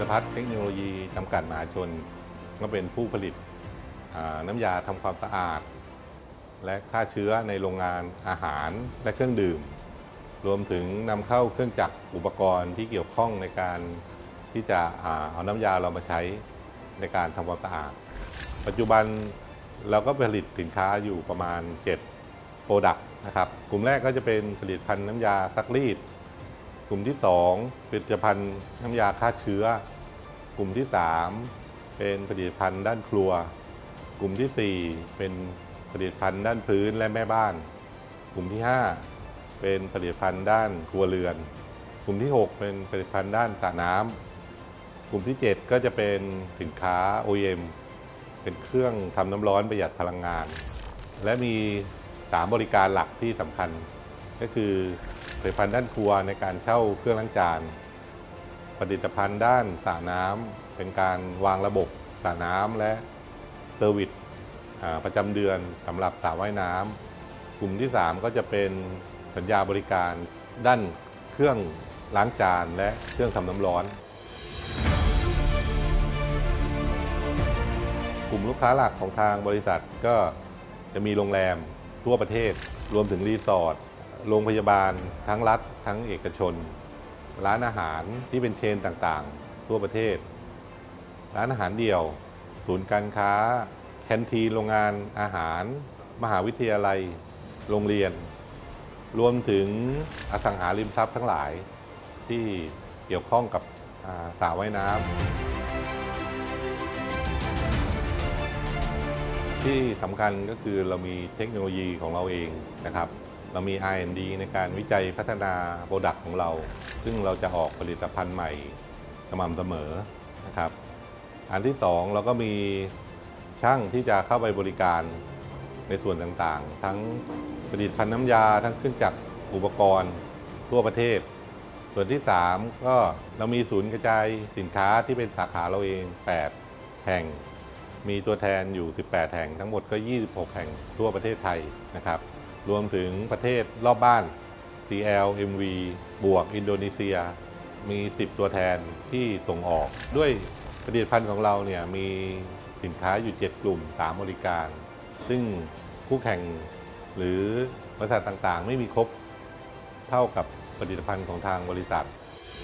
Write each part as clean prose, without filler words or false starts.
รพัฒน์เทคโนโลยีจำกัดมหาชนก็เป็นผู้ผลิตน้ำยาทำความสะอาดและฆ่าเชื้อในโรงงานอาหารและเครื่องดื่มรวมถึงนำเข้าเครื่องจักรอุปกรณ์ที่เกี่ยวข้องในการที่จะเอาน้ำยาเรามาใช้ในการทำความสะอาดปัจจุบันเราก็ผลิตสินค้าอยู่ประมาณ7 โปรดักต์นะครับกลุ่มแรกก็จะเป็นผลิตภัณฑ์น้ำยาซักรีดกลุ่มที่2ผลิตภัณฑ์น้ำยาฆ่าเชื้อกลุ่มที่3เป็นผลิตภัณฑ์ด้านครัวกลุ่มที่4เป็นผลิตภัณฑ์ด้านพื้นและแม่บ้านกลุ่มที่5เป็นผลิตภัณฑ์ด้านครัวเรือนกลุ่มที่6เป็นผลิตภัณฑ์ด้านสระน้ำกลุ่มที่7ก็จะเป็นสินค้า OEM เป็นเครื่องทำน้ำร้อนประหยัดพลังงานและมี3บริการหลักที่สำคัญก็คือผลิตภัณฑ์ด้านครัวในการเช่าเครื่องล้างจานผลิตภัณฑ์ด้านสระน้ำเป็นการวางระบบสระน้ำและเซอร์วิสประจำเดือนสำหรับสระว่ายน้ำกลุ่มที่3ก็จะเป็นสัญญาบริการด้านเครื่องล้างจานและเครื่องทำน้ำร้อนกลุ่มลูกค้าหลักของทางบริษัทก็จะมีโรงแรมทั่วประเทศรวมถึงรีสอร์ทโรงพยาบาลทั้งรัฐทั้งเอกชนร้านอาหารที่เป็นเชนต่างๆทั่วประเทศร้านอาหารเดี่ยวศูนย์การค้าแคนทีนโรงงานอาหารมหาวิทยาลัยโรงเรียนรวมถึงอสังหาริมทรัพย์ทั้งหลายที่เกี่ยวข้องกับสระว่ายน้ำที่สำคัญก็คือเรามีเทคโนโลยีของเราเองนะครับเรามี R&D ในการวิจัยพัฒนาโปรดักต์ของเราซึ่งเราจะออกผลิตภัณฑ์ใหม่สม่ำเสมอนะครับอันที่2เราก็มีช่างที่จะเข้าไปบริการในส่วนต่างๆทั้งผลิตภัณฑ์น้ำยาทั้งเครื่องจักรอุปกรณ์ทั่วประเทศส่วนที่3ก็เรามีศูนย์กระจายสินค้าที่เป็นสาขาเราเอง8 แห่งมีตัวแทนอยู่18 แห่งทั้งหมดก็26 แห่งทั่วประเทศไทยนะครับรวมถึงประเทศรอบบ้าน CL MV บวกอินโดนีเซียมี10 ตัวแทนที่ส่งออกด้วยผลิตภัณฑ์ของเราเนี่ยมีสินค้าอยู่7 กลุ่ม3 บริการซึ่งคู่แข่งหรือบริษัทต่างๆไม่มีครบเท่ากับผลิตภัณฑ์ของทางบริษัท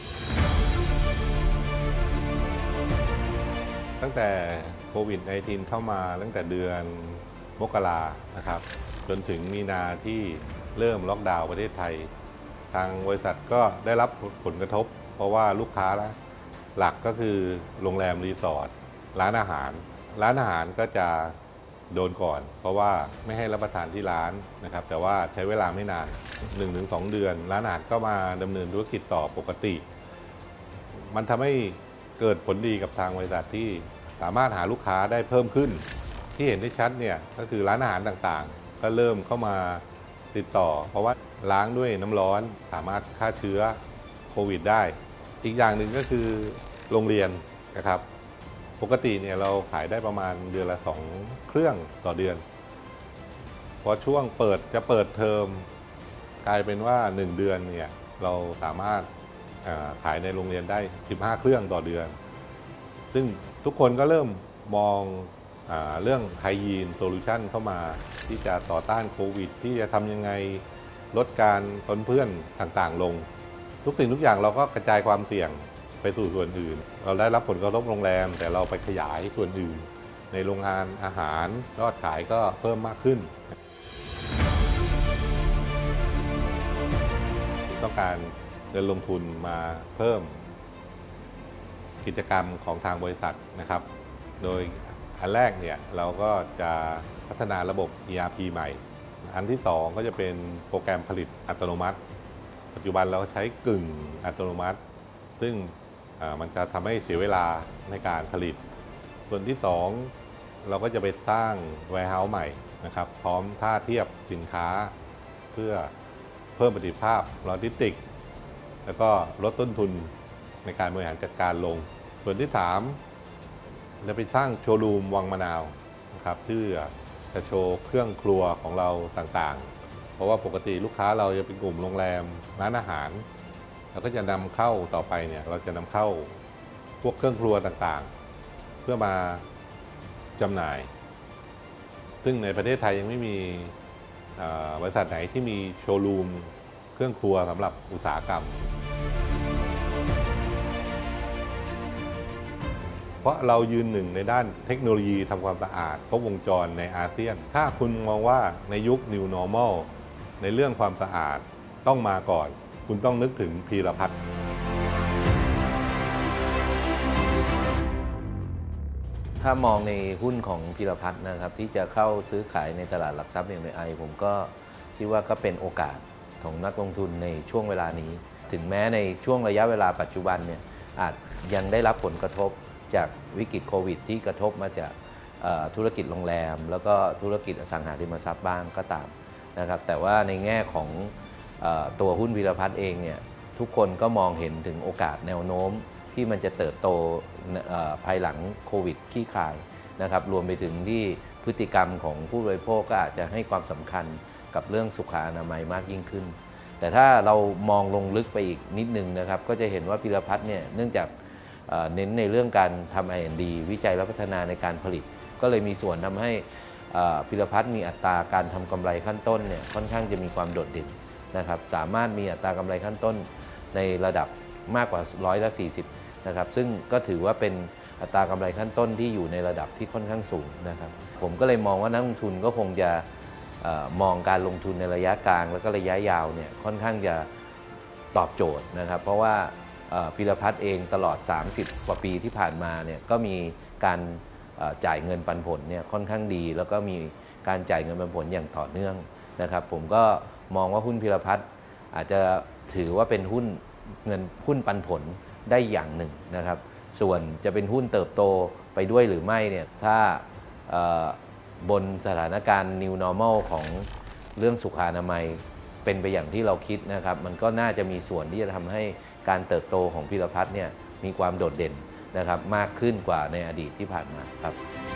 ตั้งแต่โควิด -19 เข้ามาตั้งแต่เดือนมกรานะครับจนถึงมีนาที่เริ่มล็อกดาวน์ประเทศไทยทางบริษัทก็ได้รับผลกระทบเพราะว่าลูกค้าหลักก็คือโรงแรมรีสอร์ทร้านอาหารก็จะโดนก่อนเพราะว่าไม่ให้รับประทานที่ร้านนะครับแต่ว่าใช้เวลาไม่นาน 1-2 เดือนร้านอาหารก็มาดำเนินธุรกิจต่อปกติมันทำให้เกิดผลดีกับทางบริษัทที่สามารถหาลูกค้าได้เพิ่มขึ้นที่เห็นได้ชัดเนี่ยก็คือร้านอาหารต่างๆก็เริ่มเข้ามาติดต่อเพราะว่าล้างด้วยน้ำร้อนสามารถฆ่าเชื้อโควิดได้อีกอย่างหนึ่งก็คือโรงเรียนนะครับปกติเนี่ยเราขายได้ประมาณเดือนละ2 เครื่องต่อเดือนพอช่วงเปิดเทอมกลายเป็นว่า1 เดือนเนี่ยเราสามารถขายในโรงเรียนได้15 เครื่องต่อเดือนซึ่งทุกคนก็เริ่มมองเรื่องไฮยีนโซลูชันเข้ามาที่จะต่อต้านโควิดที่จะทำยังไงลดการปนเปื้อนต่างๆลงทุกสิ่งทุกอย่างเราก็กระจายความเสี่ยงไปสู่ส่วนอื่นเราได้รับผลกระทบโรงแรมแต่เราไปขยายส่วนอื่นในโรงงานอาหารยอดขายก็เพิ่มมากขึ้นต้องการเงินลงทุนมาเพิ่มกิจกรรมของทางบริษัทนะครับโดยอันแรกเนี่ยเราก็จะพัฒนาระบบ ERP ใหม่อันที่2ก็จะเป็นโปรแกรมผลิตอัตโนมัติปัจจุบันเราใช้กึ่งอัตโนมัติซึ่งมันจะทำให้เสียเวลาในการผลิตส่วนที่2เราก็จะไปสร้าง warehouse ใหม่นะครับพร้อมท่าเทียบสินค้าเพื่อเพิ่มประสิทธิภาพโลจิสติกส์แล้วก็ลดต้นทุนในการบริหารจัดการลงส่วนที่3จะไปสร้างโชว์รูมวังมะนาวนะครับเพื่อจะโชว์เครื่องครัวของเราต่างๆเพราะว่าปกติลูกค้าเราจะเป็นกลุ่มโรงแรมร้านอาหารเราก็จะนำเข้าต่อไปเนี่ยเราจะนำเข้าพวกเครื่องครัวต่างๆ เพื่อมาจำหน่ายซึ่งในประเทศไทยยังไม่มีบริษัทไหนที่มีโชว์รูมเครื่องครัวสำหรับอุตสาหกรรมเพราะเรายืนหนึ่งในด้านเทคโนโลยีทำความสะอาดครบวงจรในอาเซียนถ้าคุณมองว่าในยุค New Normal ในเรื่องความสะอาดต้องมาก่อนคุณต้องนึกถึงพีรพัฒน์ถ้ามองในหุ้นของพีรพัฒน์นะครับที่จะเข้าซื้อขายในตลาดหลักทรัพย์ MAI ผมก็คิดว่าก็เป็นโอกาสของนักลงทุนในช่วงเวลานี้ถึงแม้ในช่วงระยะเวลาปัจจุบันเนี่ยอาจยังได้รับผลกระทบจากวิกฤตโควิดที่กระทบมาจากธุรกิจโรงแรมแล้วก็ธุรกิจอสังหาริมทรัพย์บ้างก็ตามนะครับแต่ว่าในแง่ของตัวหุ้นพีรพัฒน์เองเนี่ยทุกคนก็มองเห็นถึงโอกาสแนวโน้มที่มันจะเติบโตภายหลังโควิดคลี่คลายนะครับรวมไปถึงที่พฤติกรรมของผู้บริโภคก็อาจจะให้ความสำคัญกับเรื่องสุขอนามัยมากยิ่งขึ้นแต่ถ้าเรามองลงลึกไปอีกนิดนึงนะครับก็จะเห็นว่าพีรพัฒน์เนี่ยเนื่องจากเน้นในเรื่องการทำ R&D วิจัยและพัฒนาในการผลิตก็เลยมีส่วนทำให้พีรพัฒน์มีอัตราการทำกำไรขั้นต้นเนี่ยค่อนข้างจะมีความโดดเด่นนะครับสามารถมีอัตรากำไรขั้นต้นในระดับมากกว่า140นะครับซึ่งก็ถือว่าเป็นอัตรากำไรขั้นต้นที่อยู่ในระดับที่ค่อนข้างสูงนะครับผมก็เลยมองว่านักลงทุนก็คงจะมองการลงทุนในระยะกลางแล้วก็ระยะยาวเนี่ยค่อนข้างจะตอบโจทย์นะครับเพราะว่าพีรพัฒน์เองตลอด30กว่าปีที่ผ่านมาเนี่ยก็มีการจ่ายเงินปันผลเนี่ยค่อนข้างดีแล้วก็มีการจ่ายเงินปันผลอย่างต่อเนื่องนะครับผมก็มองว่าหุ้นพีรพัฒน์อาจจะถือว่าเป็นหุ้นปันผลได้อย่างหนึ่งนะครับส่วนจะเป็นหุ้นเติบโตไปด้วยหรือไม่เนี่ยถ้าบนสถานการณ์ New Normal ของเรื่องสุขอนามัยเป็นไปอย่างที่เราคิดนะครับมันก็น่าจะมีส่วนที่จะทำให้การเติบโตของพีรพัฒน์เนี่ยมีความโดดเด่นนะครับมากขึ้นกว่าในอดีตที่ผ่านมาครับ